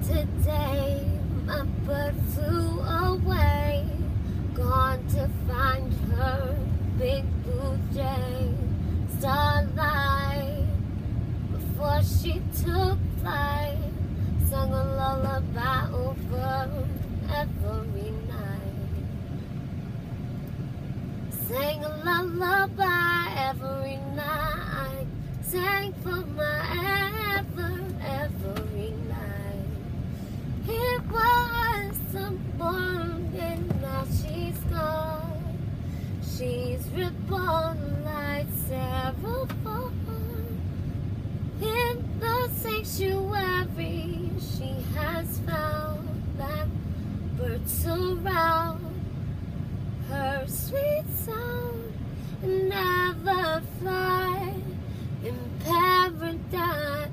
Today my bird flew away, gone to find her big blue jay. Starlight, before she took flight, sung a lullaby over every night. Sang a lullaby every night, sang for my every night. It was someone and now she's gone. She's reborn like Seraphim. In the sanctuary she has found that birds surround her sweet sound and never fly in paradise.